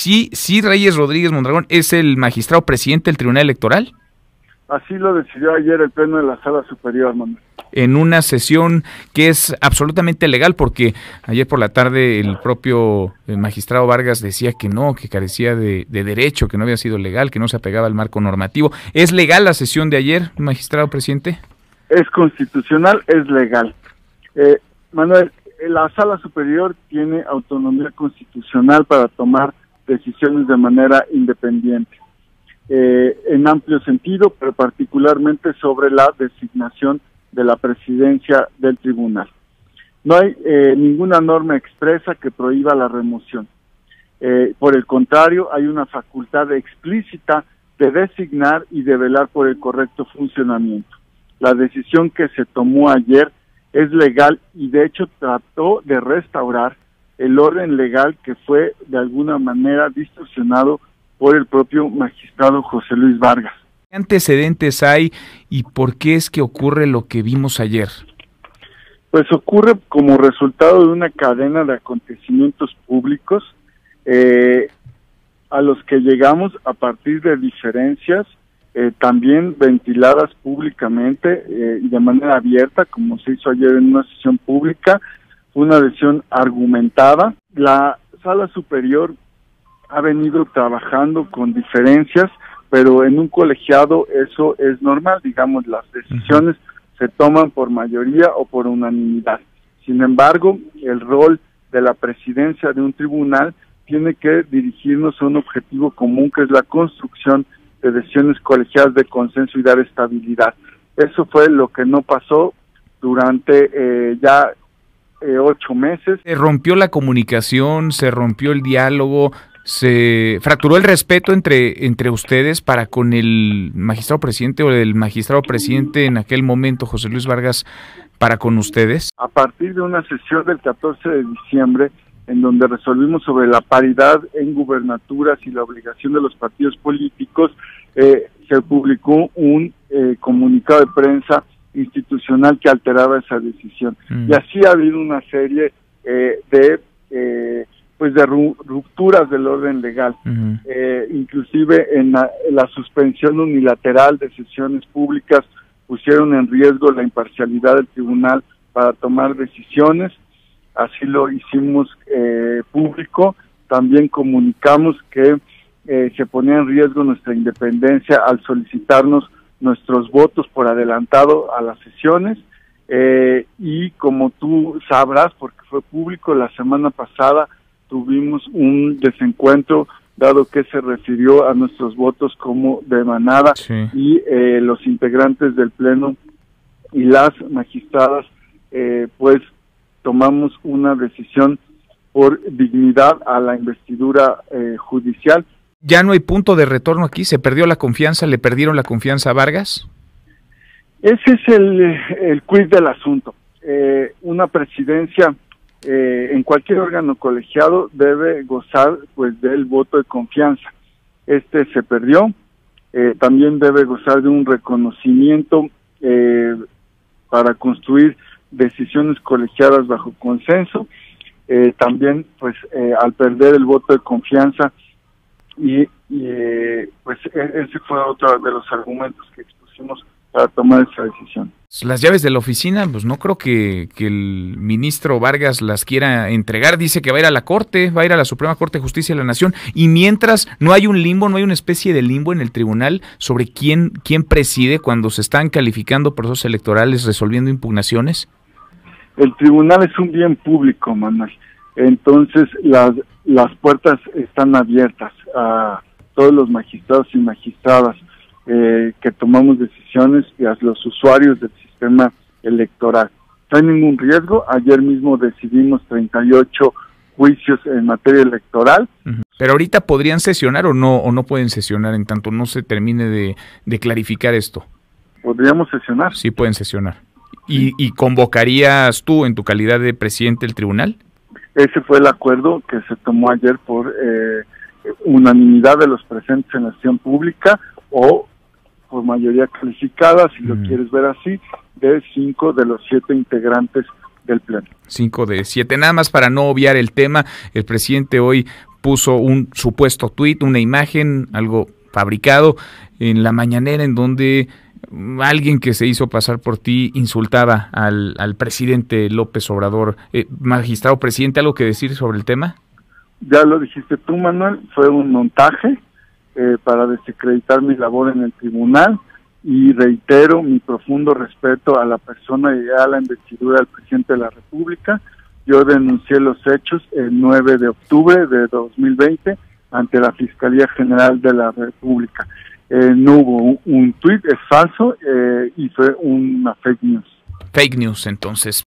sí Reyes Rodríguez Mondragón es el magistrado presidente del Tribunal Electoral. Así lo decidió ayer el Pleno de la Sala Superior, Manuel. En una sesión que es absolutamente legal, porque ayer por la tarde el propio magistrado Vargas decía que no, que carecía de derecho, que no había sido legal, que no se apegaba al marco normativo. ¿Es legal la sesión de ayer, magistrado presidente? Es constitucional, es legal. Manuel, la Sala Superior tiene autonomía constitucional para tomar decisiones de manera independiente. En amplio sentido, pero particularmente sobre la designación de la presidencia del tribunal. No hay ninguna norma expresa que prohíba la remoción. Por el contrario, hay una facultad explícita de designar y de velar por el correcto funcionamiento. La decisión que se tomó ayer es legal y de hecho trató de restaurar el orden legal que fue de alguna manera distorsionado por el propio magistrado José Luis Vargas. ¿Qué antecedentes hay y por qué es que ocurre lo que vimos ayer? Pues ocurre como resultado de una cadena de acontecimientos públicos a los que llegamos a partir de diferencias también ventiladas públicamente y de manera abierta, como se hizo ayer en una sesión pública. Fue una decisión argumentada. La Sala Superior ha venido trabajando con diferencias, pero en un colegiado eso es normal, digamos, las decisiones se toman por mayoría o por unanimidad. Sin embargo, el rol de la presidencia de un tribunal tiene que dirigirnos a un objetivo común, que es la construcción de decisiones colegiadas de consenso y dar estabilidad. Eso fue lo que no pasó durante 8 meses. Se rompió la comunicación, se rompió el diálogo, se fracturó el respeto entre ustedes para con el magistrado presidente o el magistrado presidente en aquel momento, José Luis Vargas, para con ustedes. A partir de una sesión del 14 de diciembre, en donde resolvimos sobre la paridad en gubernaturas y la obligación de los partidos políticos, se publicó un comunicado de prensa institucional que alteraba esa decisión. Y así ha habido una serie de rupturas del orden legal, inclusive en la suspensión unilateral de sesiones públicas pusieron en riesgo la imparcialidad del tribunal para tomar decisiones. Así lo hicimos público. También comunicamos que se ponía en riesgo nuestra independencia al solicitarnos nuestros votos por adelantado a las sesiones, y como tú sabrás, porque fue público, la semana pasada tuvimos un desencuentro, dado que se refirió a nuestros votos como de manada, sí. Y los integrantes del Pleno y las magistradas, pues tomamos una decisión por dignidad a la investidura judicial. ¿Ya no hay punto de retorno aquí? ¿Se perdió la confianza? ¿Le perdieron la confianza a Vargas? Ese es el quiz del asunto. Una presidencia en cualquier órgano colegiado debe gozar pues del voto de confianza. Este se perdió. También debe gozar de un reconocimiento para construir decisiones colegiadas bajo consenso. También pues al perder el voto de confianza pues ese fue otro de los argumentos que expusimos para tomar esa decisión. Las llaves de la oficina, pues no creo que el ministro Vargas las quiera entregar. Dice que va a ir a la Corte, va a ir a la Suprema Corte de Justicia de la Nación, y mientras no hay un limbo, no hay una especie de limbo en el tribunal sobre quién preside cuando se están calificando procesos electorales, resolviendo impugnaciones. El tribunal es un bien público, Manuel. Entonces las puertas están abiertas a todos los magistrados y magistradas que tomamos decisiones y a los usuarios del sistema electoral. No hay ningún riesgo. Ayer mismo decidimos 38 juicios en materia electoral. Pero ahorita podrían sesionar o no pueden sesionar en tanto no se termine de clarificar esto. ¿Podríamos sesionar? Sí, pueden sesionar. ¿Y convocarías tú en tu calidad de presidente del tribunal? Ese fue el acuerdo que se tomó ayer por unanimidad de los presentes en la sesión pública, o por mayoría calificada, si lo quieres ver así, de 5 de los 7 integrantes del Pleno. 5 de 7. Nada más para no obviar el tema, el presidente hoy puso un supuesto tuit, una imagen, algo fabricado en la mañanera en donde alguien que se hizo pasar por ti insultaba al presidente López Obrador. Magistrado presidente, ¿algo que decir sobre el tema? Ya lo dijiste tú, Manuel, fue un montaje para desacreditar mi labor en el tribunal, y reitero mi profundo respeto a la persona y a la investidura del presidente de la República. Yo denuncié los hechos el 9 de octubre de 2020 ante la Fiscalía General de la República. No hubo un tuit, es falso, y fue una fake news. Fake news, entonces.